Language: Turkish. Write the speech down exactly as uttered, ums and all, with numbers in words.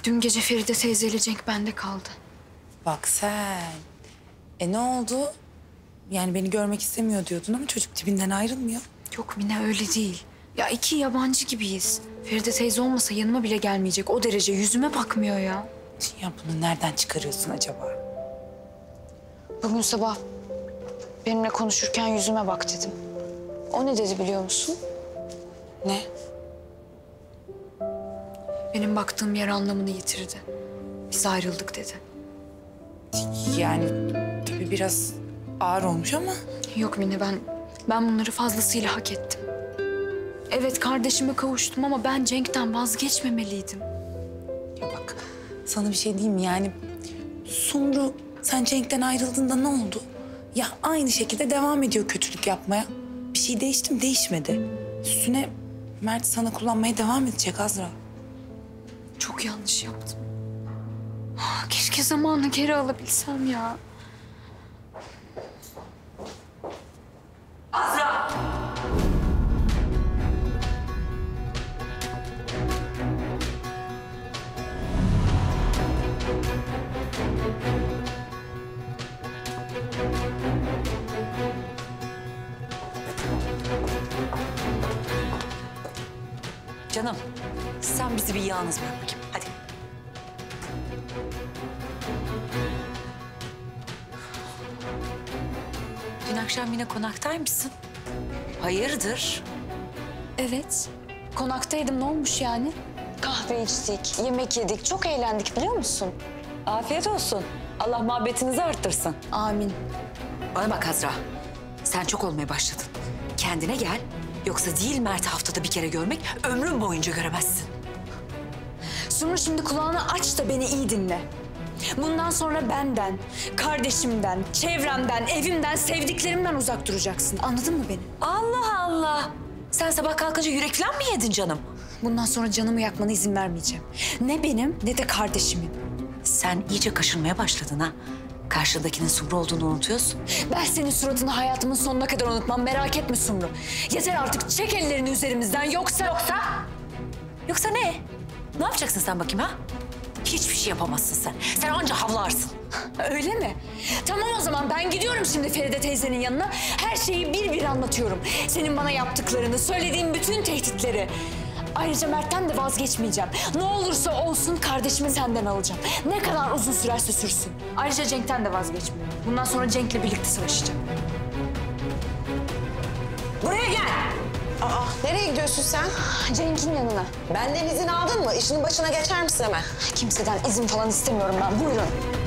Dün gece Feride teyzeyle Cenk bende kaldı. Bak sen. E ne oldu? Yani beni görmek istemiyor diyordun ama çocuk tipinden ayrılmıyor. Yok Mine öyle değil. Ya iki yabancı gibiyiz. Feride teyze olmasa yanıma bile gelmeyecek. O derece yüzüme bakmıyor ya. Ya bunu nereden çıkarıyorsun acaba? Bugün sabah benimle konuşurken yüzüme bak dedim. O ne dedi biliyor musun? Ne? Benim baktığım yer anlamını yitirdi. Biz ayrıldık dedi. Yani tabii biraz ağır olmuş ama. Yok Mine ben ben bunları fazlasıyla hak ettim. Evet kardeşime kavuştum ama ben Cenk'ten vazgeçmemeliydim. Ya bak sana bir şey diyeyim mi? Yani Sumru sen Cenk'ten ayrıldığında ne oldu? Ya aynı şekilde devam ediyor kötülük yapmaya. Bir şey değişti mi? Değişmedi. Üstüne Mert sana kullanmaya devam edecek Azra. Çok yanlış yaptım. Ah, keşke zamanı geri alabilsem ya. Canım, sen bizi bir yalnız bırak bakayım. Hadi. Dün akşam yine konaktaymışsın. Hayırdır? Evet. Konaktaydım. Ne olmuş yani? Kahve içtik, yemek yedik. Çok eğlendik biliyor musun? Afiyet olsun. Allah muhabbetinizi arttırsın. Amin. Bana bak Azra. Sen çok olmaya başladın. Kendine gel. Yoksa değil Mert'i haftada bir kere görmek ömrün boyunca göremezsin. Sumru şimdi kulağını aç da beni iyi dinle. Bundan sonra benden, kardeşimden, çevremden, evimden, sevdiklerimden uzak duracaksın. Anladın mı beni? Allah Allah. Sen sabah kalkınca yürek falan mı yedin canım? Bundan sonra canımı yakmana izin vermeyeceğim. Ne benim ne de kardeşimin. Sen iyice kaşınmaya başladın ha. Karşındakinin Sumru olduğunu unutuyorsun. Ben senin suratını hayatımın sonuna kadar unutmam. Merak etme Sumru. Yeter artık çek ellerini üzerimizden yoksa... Yoksa? Yoksa ne? Ne yapacaksın sen bakayım ha? Hiçbir şey yapamazsın sen. Sen anca havlarsın. Öyle mi? Tamam o zaman ben gidiyorum şimdi Feride teyzenin yanına. Her şeyi bir bir anlatıyorum. Senin bana yaptıklarını, söylediğin bütün tehditleri. Ayrıca Mert'ten de vazgeçmeyeceğim. Ne olursa olsun kardeşimi senden alacağım. Ne kadar uzun sürerse sürsün. Ayrıca Cenk'ten de vazgeçmiyorum. Bundan sonra Cenk'le birlikte savaşacağım. Buraya gel. Aa, nereye gidiyorsun sen? Cenk'in yanına. Benden izin aldın mı? İşinin başına geçer misin hemen? Kimseden izin falan istemiyorum ben. Buyurun.